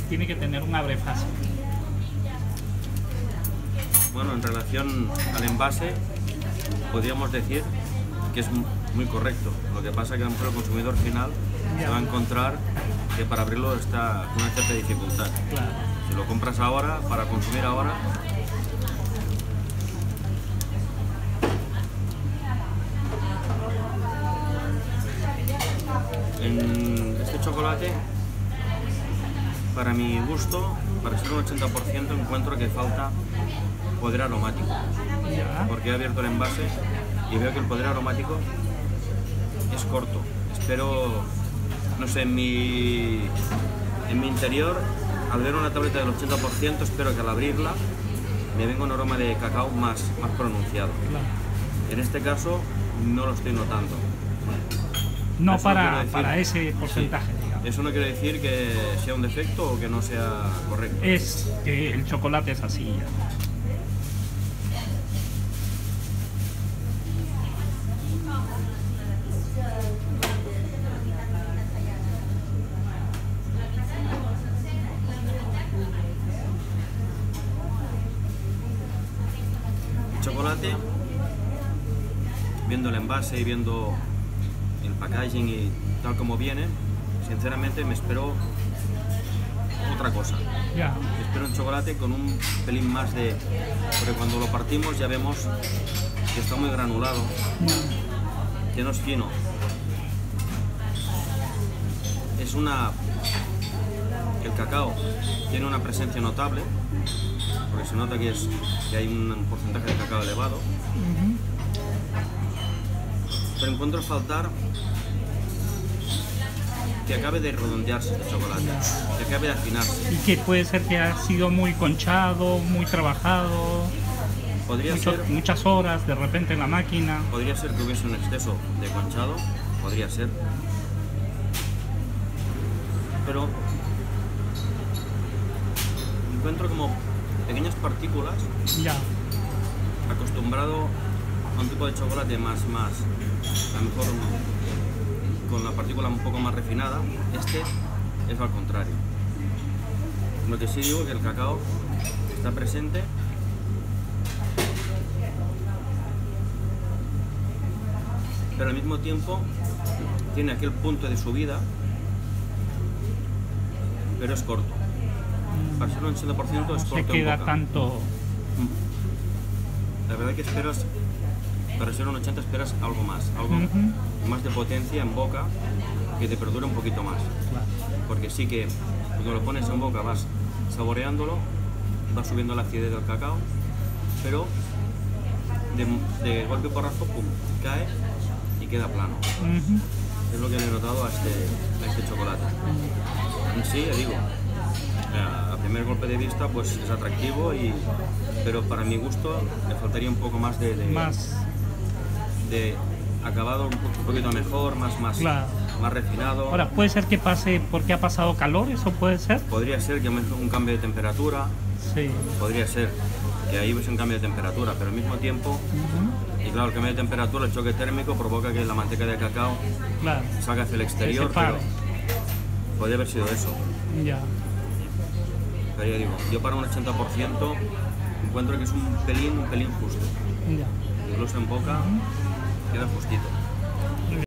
tiene que tener un abre fácil. Bueno, en relación al envase, podríamos decir que es muy correcto. Lo que pasa es que a lo mejor el consumidor final se va a encontrar que para abrirlo está con una cierta dificultad. Claro. Si lo compras ahora, para consumir ahora, en este chocolate, para mi gusto, para ser un 80%, encuentro que falta poder aromático. Ya. Porque he abierto el envase y veo que el poder aromático es corto. Espero, no sé, en mi interior, al ver una tableta del 80%, espero que al abrirla me venga un aroma de cacao más pronunciado. Claro. En este caso no lo estoy notando. No Eso quiero para, decir- para ese porcentaje, Sí. digamos. Eso no quiere decir que sea un defecto o que no sea correcto. Es que el chocolate es así ya. El chocolate, viendo el envase y viendo el packaging y tal como viene, sinceramente me espero otra cosa. Ya. Me espero un chocolate con un pelín más de... Porque cuando lo partimos ya vemos que está muy granulado, que no es fino. Es una... El cacao tiene una presencia notable, porque se nota que hay un porcentaje de cacao elevado, pero encuentro faltar que acabe de redondearse el chocolate, que acabe de afinarse. Y que puede ser que ha sido muy conchado, muy trabajado, Podría ser muchas horas de repente en la máquina. que hubiese un exceso de conchado, podría ser, pero encuentro como pequeñas partículas. Ya. Acostumbrado a un tipo de chocolate más, a lo mejor con la partícula un poco más refinada, este es al contrario. Lo que sí digo es que el cacao está presente, pero al mismo tiempo tiene aquel punto de subida, pero es corto. Para ser un 80% es No se corto en queda boca. tanto. La verdad que esperas, para ser un 80 esperas algo más más de potencia en boca, que te perdure un poquito más. Claro. Porque sí que cuando lo pones en boca vas saboreándolo, va subiendo la acidez del cacao, pero de golpe y porrazo, pum, cae y queda plano. Es lo que le he notado a este chocolate. En sí, ya digo, a primer golpe de vista pues es atractivo, pero para mi gusto le faltaría un poco más de acabado, un poquito mejor, Claro. más refinado. Ahora, puede ser que pase porque ha pasado calor, eso puede ser. Podría ser que un cambio de temperatura, Sí. podría ser que ahí hubiese un cambio de temperatura, pero al mismo tiempo, y claro, el cambio de temperatura, el choque térmico provoca que la manteca de cacao Claro. salga hacia el exterior, separe. pero podría haber sido eso. Ya. Pero ya digo, yo para un 80% encuentro que es un pelín justo. Ya. Incluso en boca queda justito.